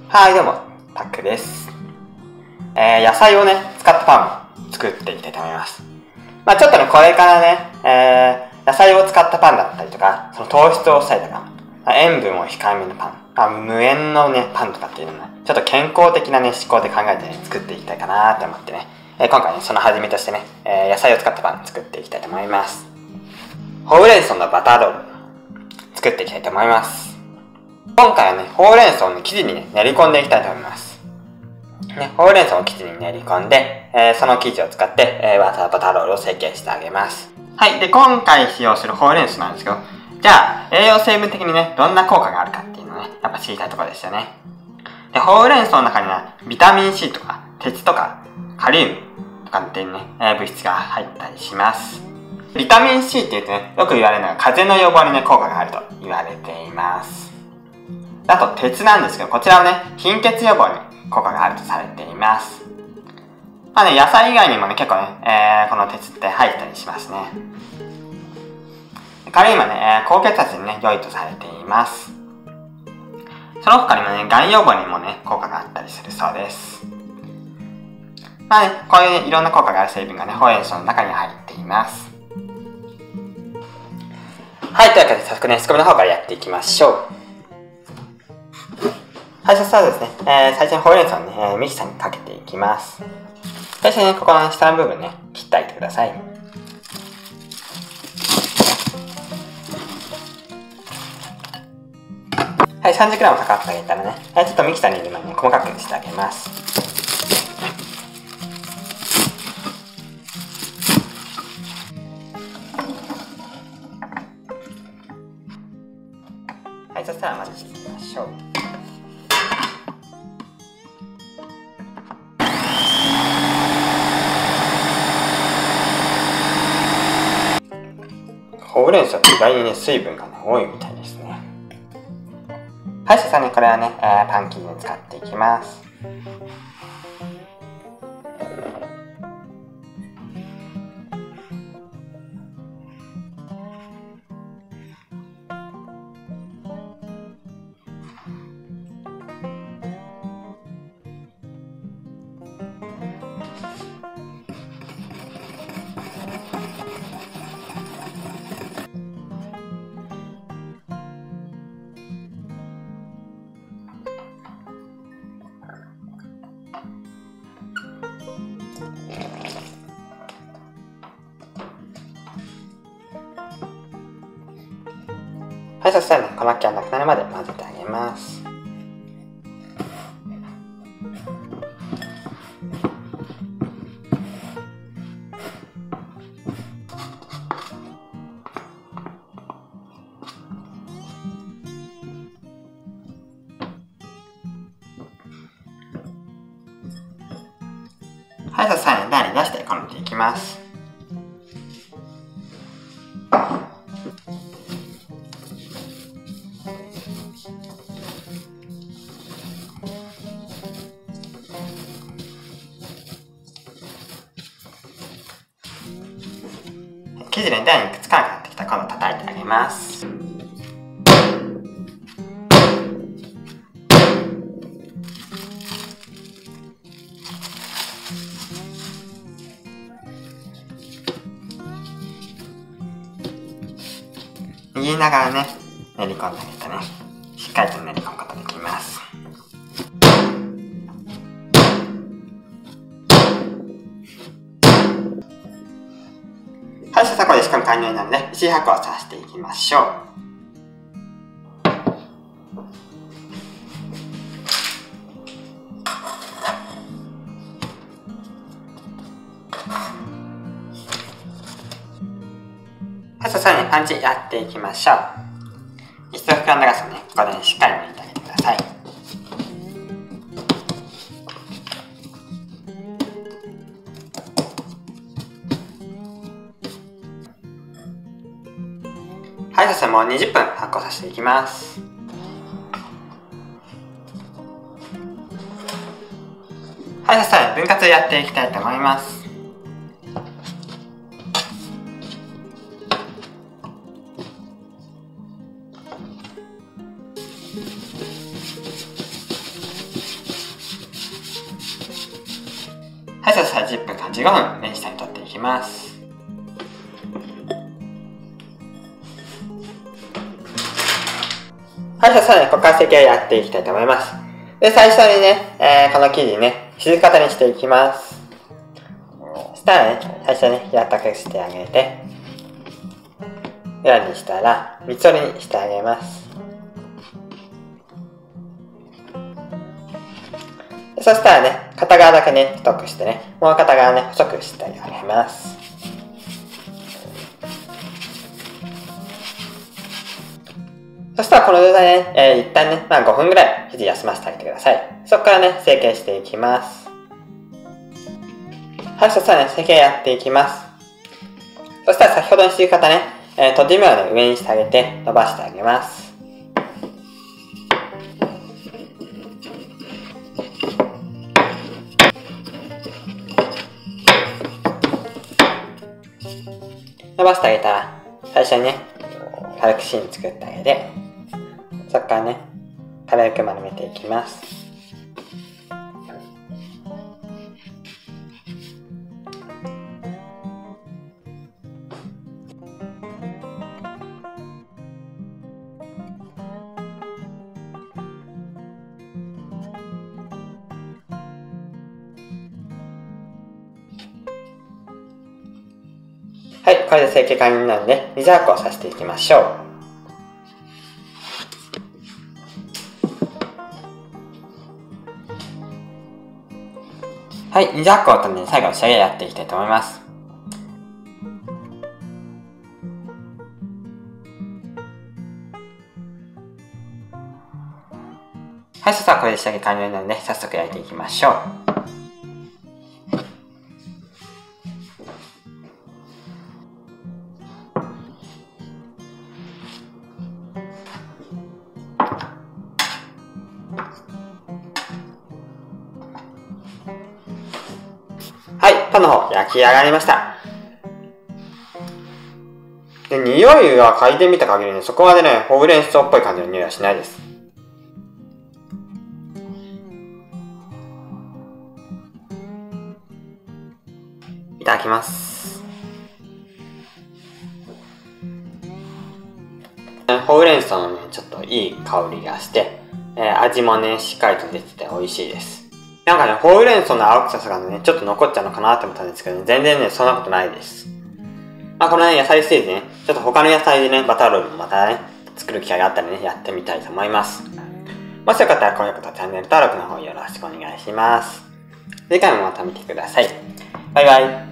はい、どうも、タックです。野菜をね、使ったパンを作っていきたいと思います。ちょっとね、これからね、野菜を使ったパンだったりとか、その糖質を抑えたパン、塩分を控えめのパン、無塩のね、パンとかっていうのね、ちょっと健康的なね、思考で考えてね、作っていきたいかなって思ってね、今回ね、その始めとしてね、野菜を使ったパン作っていきたいと思います。ほうれん草のバターロール、作っていきたいと思います。今回はね、ほうれん草の生地にね、練り込んでいきたいと思います。ね、ほうれん草を生地に練り込んで、その生地を使って、バターロールを成形してあげます。はい。で、今回使用するほうれん草なんですけど、じゃあ、栄養成分的にね、どんな効果があるかっていうのをね、やっぱ知りたいところですよね。で、ほうれん草の中には、ビタミン C とか、鉄とか、カリウムとかっていうね、物質が入ったりします。ビタミン C って言うとね、よく言われるのが、風邪の予防にね、効果があると言われています。あと、鉄なんですけど、こちらはね、貧血予防に効果があるとされています。野菜以外にもね、結構ね、この鉄って入ったりしますね。カリウムはね、高血圧にね、良いとされています。その他にもね、がん予防にもね、効果があったりするそうです。こういうね、いろんな効果がある成分がね、ほうれん草の中に入っています。はい、というわけで早速ね、仕込みの方からやっていきましょう。最初はですね、最初にほうれん草をね、ミキサーにかけていきます。最初にね、ここの下の部分ね、切ってあげてください。はい、30g かかってあげたらね、ちょっとミキサーに入れる前に細かくしてあげます。はい、そしたら混ぜていきましょう。ほうれん草って意外にね、水分がね、多いみたいですね。はい、そしたらね、これはね、パン生地に使っていきます。はい、そしたらね、粉気がなくなるまで混ぜてあげます。はい、そしたらね、台に出してこねていきます。生地で台にくっつかなくなってきたら今度叩いてあげます。握りながらね、練り込んであげてね、しっかりと練り込むことができます。はい、そしたらこれで仕込み完了なので、一時発酵させていきましょう。はい、そしたらね、パンチやっていきましょう。一度膨らんだガスをね、ここでね、しっかり抜いてあげてください。はい、そしたらもう20分発酵させていきます。はい、そしたら分割やっていきたいと思います。 はい、そしたら10分から15分レンジタイム取っていきます。はい、そしたらね、ここから成形をやっていきたいと思います。で、最初にね、この生地ね、静型にしていきます。そしたらね、最初に平たくしてあげて、裏にしたら、三つ折りにしてあげます。そしたらね、片側だけね、太くしてね、もう片側ね、細くしてあげます。そしたらこの状態でね、一旦ね、5分ぐらい生地休ませてあげてください。そこからね、成形していきます。はい、そしたらね、成形やっていきます。そしたら先ほどにしている方ね、閉じ目をね、上にしてあげて、伸ばしてあげます。伸ばしてあげたら、最初にね、軽く芯作ってあげて、そこからね、軽く丸めていきます。はい、これで成形完了なので、水発酵させていきましょう。はい、水発酵とね、最後の仕上げやっていきたいと思います。はい、そしたらこれで仕上げ完了なので、早速焼いていきましょう。はい、パンの方焼き上がりました。で、匂いは嗅いでみた限りね、そこまでね、ほうれん草っぽい感じの匂いはしないです。いただきます。ほうれん草のね、ちょっといい香りがして、味もね、しっかりと出てて美味しいです。なんかね、ほうれん草の青臭さがね、ちょっと残っちゃうのかなって思ったんですけど、ね、全然ね、そんなことないです。このね、野菜ステージね、ちょっと他の野菜でね、バターロールもまたね、作る機会があったらね、やってみたいと思います。もしよかったら高評価とチャンネル登録の方よろしくお願いします。次回もまた見てください。バイバイ。